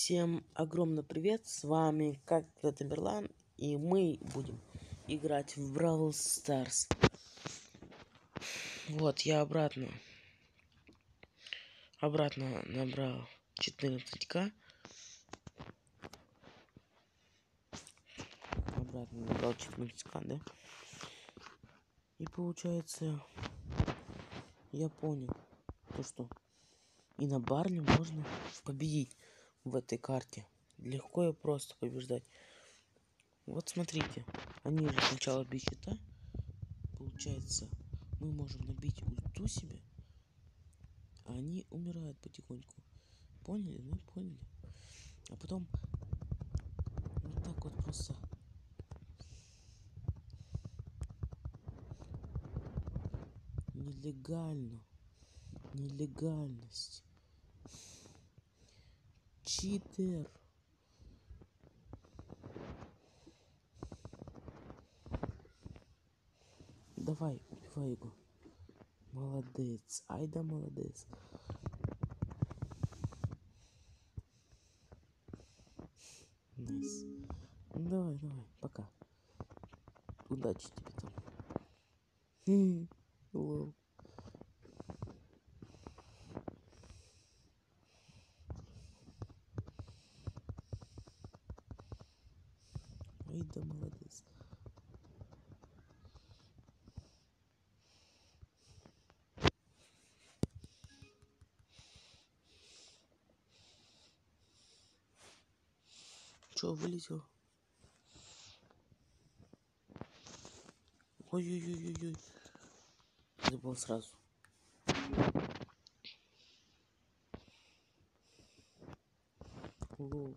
Всем огромный привет, с вами как Тамерлан, и мы будем играть в Бравл Старс. Вот, я обратно набрал 14к. Обратно набрал 14к, да? И получается, я понял, то что и на Барни можно победить в этой карте. Легко и просто побеждать. Вот смотрите, они же сначала бьют щита. Получается, мы можем набить ульту себе, а они умирают потихоньку. Поняли? Ну, поняли. А потом вот так вот просто нелегальность, читер. Давай, убивай его. Молодец. Ай да молодец. Найс. Ну, давай, пока. Удачи тебе там. Лол. Ай да молодец. Чё, вылетел? Ой-ой-ой-ой-ой. Забыл сразу. Лол.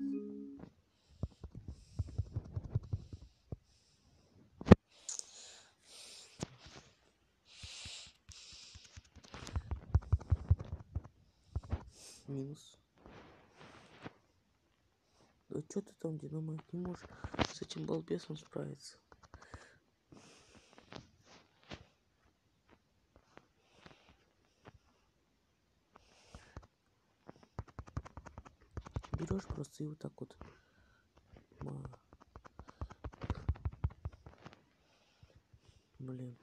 Минус. Да что ты там, Динамайк, не можешь с этим балбесом справиться? Берешь просто и вот так вот. Блин.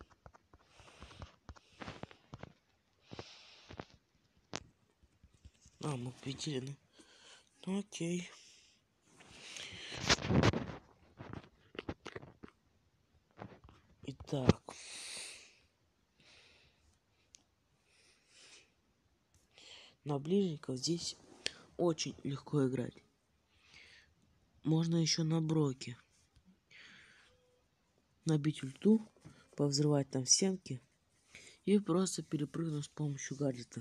А, мы победили, да? Ну окей. Итак. На ближников здесь очень легко играть. Можно еще на броке набить ульту, повзрывать там стенки и просто перепрыгнуть с помощью гаджета.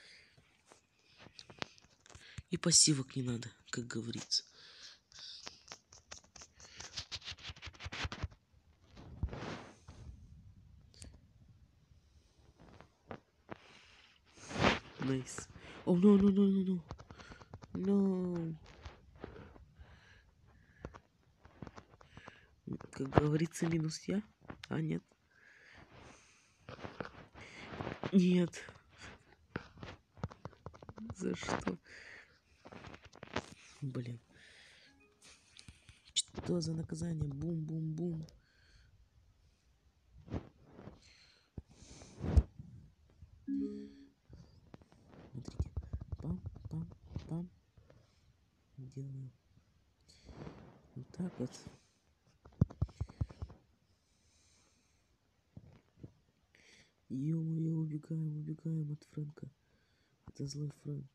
И пассивок не надо, как говорится. Найс. О, no. Как говорится, минус я. А, нет. Нет. За что? Блин. Что за наказание? Бум-бум-бум. Смотрите. Пам-пам-пам. Делаем. Вот так вот. Ё-моё, убегаем от Фрэнка. Это злой Фрэнк.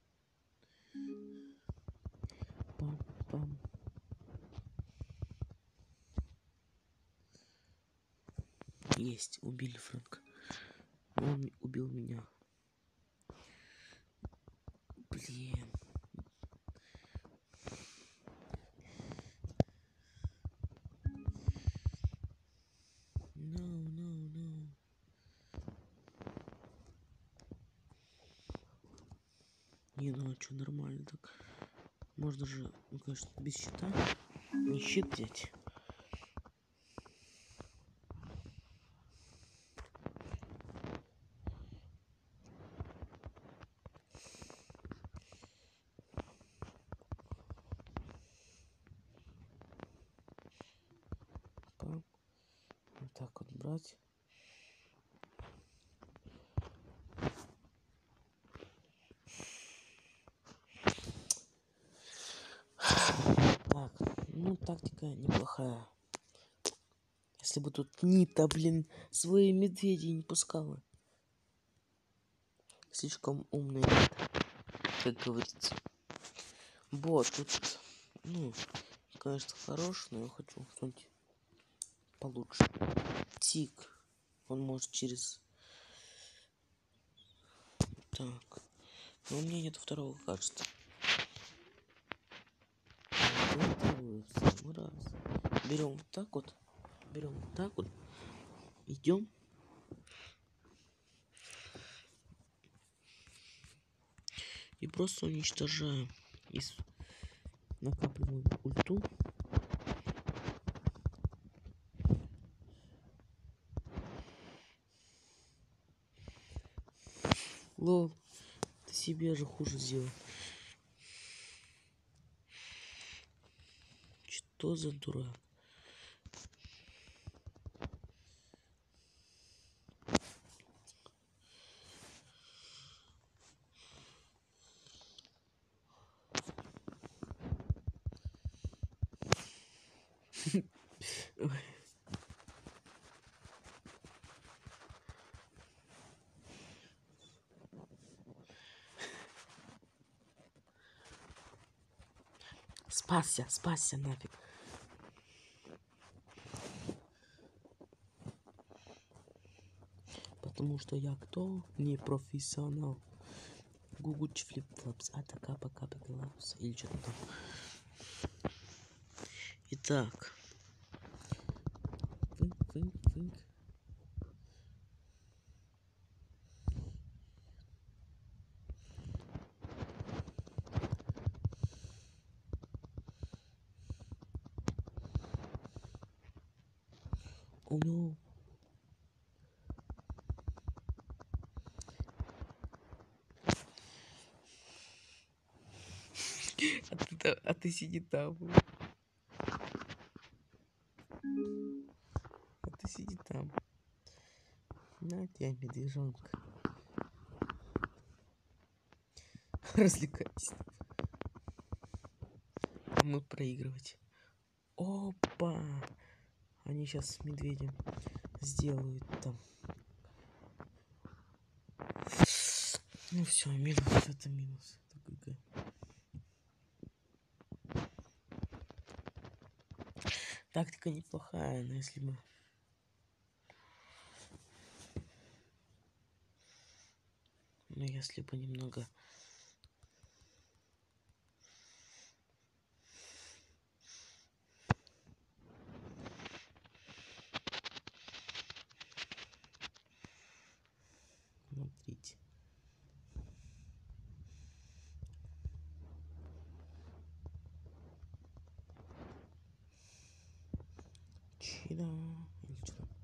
Пам-пам. Есть, убили Фрэнка. Он убил меня. Блин. No. Не, ну а что, нормально так. Можно же, ну, конечно, без щита. Не щит взять. сожрать. Так, ну тактика неплохая. Если бы тут Нита, блин, свои медведи не пускала. Слишком умный Нита, как говорится. Вот, тут, ну, конечно, хорош, но я хочу что-нибудь получше. Тик. Он может через... Так. Но у меня нет второго, кажется. Готовы в самый раз. Берем вот так вот. Берем вот так вот. Идем. И просто уничтожаем. И накапливаем ульту. Лол. Ты себе же хуже сделал. Что за дурак? Спасся нафиг. Потому что я кто? Не профессионал. Гугуч флип-флопс. Атака пока главс. Или что-то там. Итак. Фынк. О, no. А ты сиди там. А ты сиди там. На тебя, медвежонка. Развлекайся. А мы проигрывать. Опа! Они сейчас с медведем сделают там. Ну все, минус, это минус. Это ГГ. Тактика неплохая, но если бы... Ну, если бы немного... Смотрите. Чида. Или что там?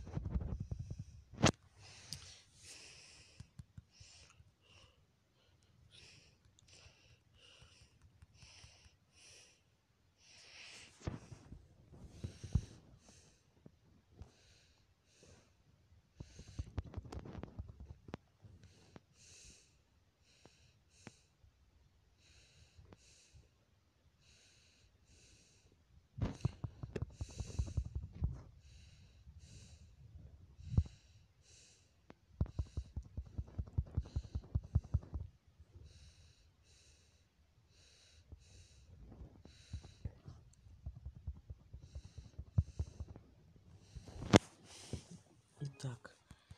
Итак.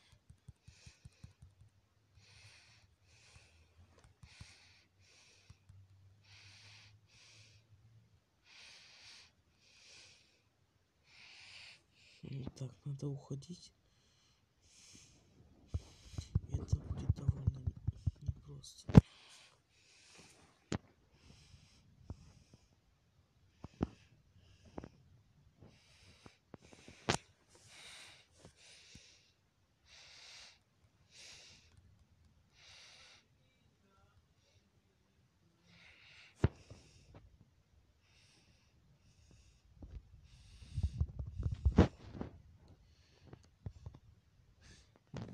Так, надо уходить. Это будет довольно непросто.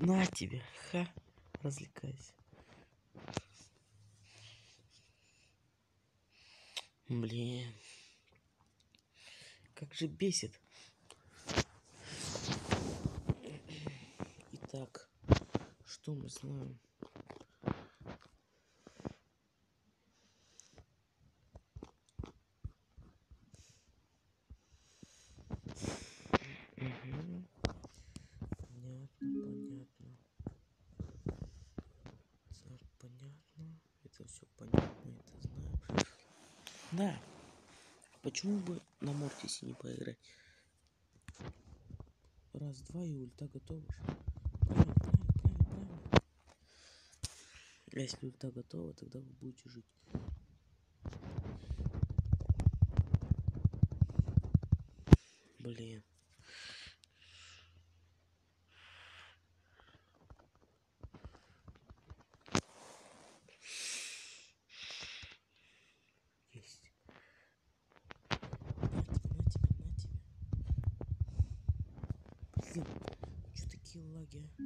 На тебе, ха, развлекайся. Блин, как же бесит. Итак, что мы знаем? Угу. Понятно. Так, понятно. Это все понятно, это знаем. Да. Почему бы на Мортисе не поиграть? Раз, два, и ульта готова. Правильно. Если ульта готова, тогда вы будете жить. Блин. Есть. На тебе. Блин, что такие лаги, а?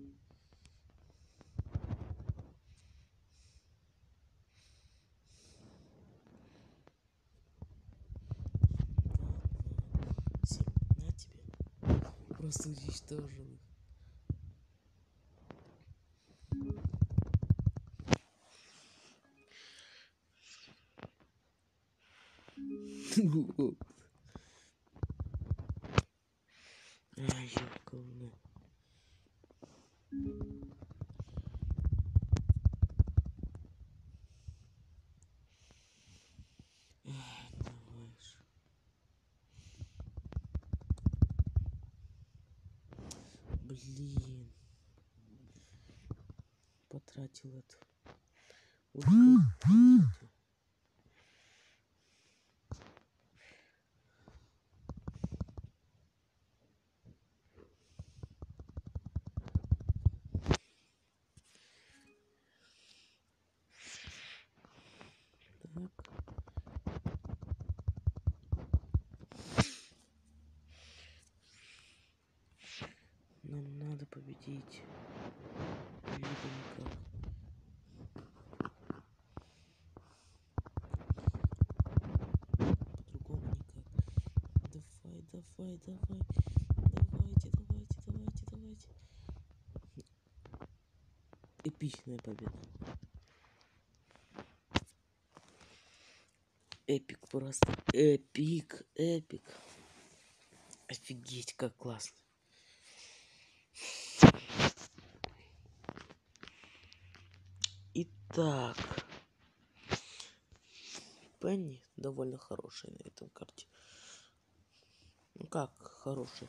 На тебе. Просто уничтожил их. Ай, ёлка-луна. Давай же. Блин. Потратил это. Ульту. Так. Нам надо победить. Либо никак. По-другому никак. Давай. Давайте. Эпичная победа. Эпик просто. Эпик. Офигеть, как классно. Итак. Пенни довольно хорошая на этом карте. Ну как хороший?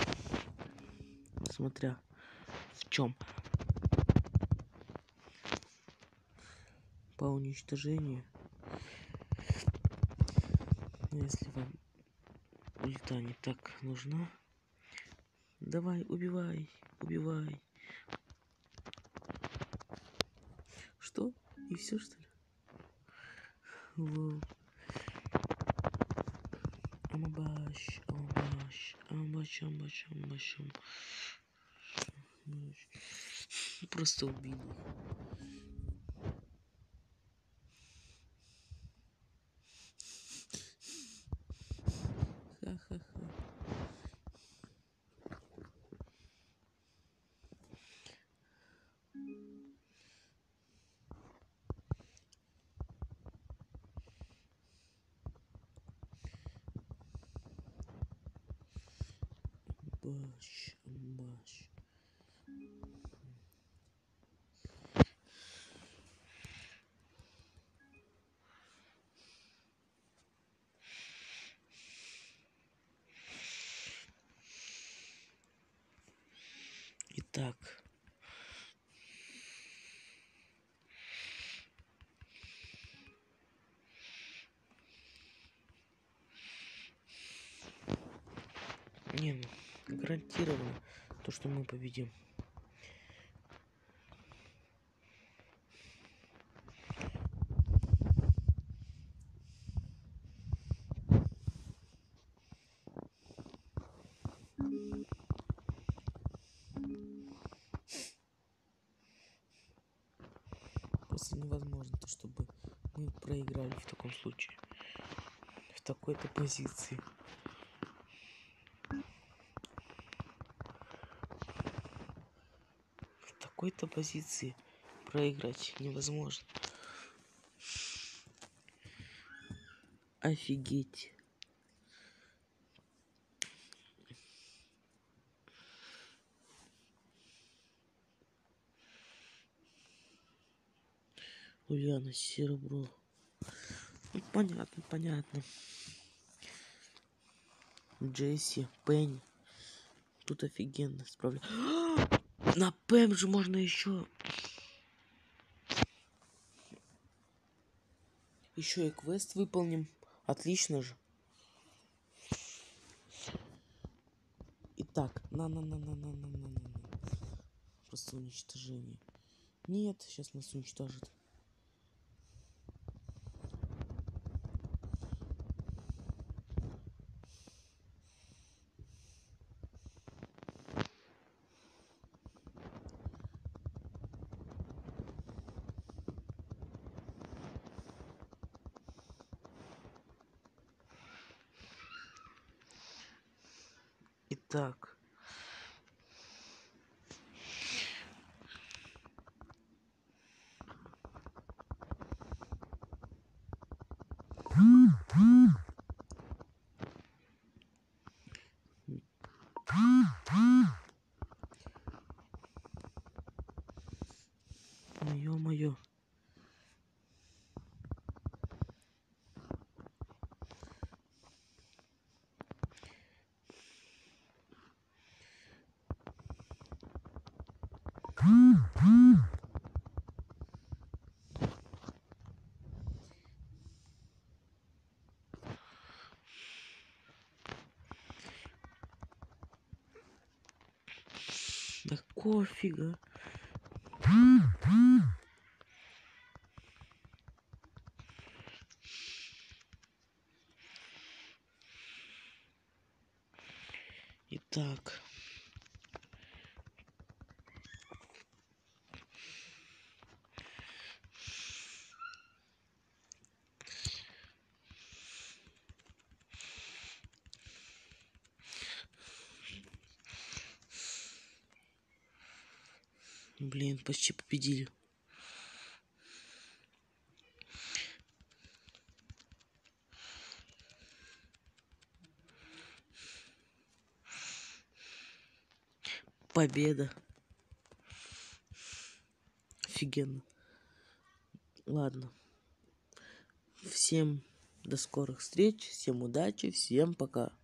Смотря в чем. По уничтожению. Но если вам ульта не так нужна, давай, убивай. Что? И все, что ли? Лол. Амбаш. Просто убили. Ха-ха-ха. Амбаш. Итак. Не, ну, гарантированно то, что мы победим. просто невозможно, то, чтобы мы проиграли в таком случае. В такой-то позиции. В такой-то позиции проиграть невозможно. Офигеть. Ульяна, серебро. Ну, понятно, понятно. Джесси, Пенни. Тут офигенно справляется. На Пэм же можно еще. Еще и квест выполним. Отлично же. Итак, на. Просто уничтожение. Нет, сейчас нас уничтожит. Итак. Ё-моё. Да кофига. Итак. Блин, почти победили. Победа. Офигенно. Ладно. Всем до скорых встреч, всем удачи, всем пока.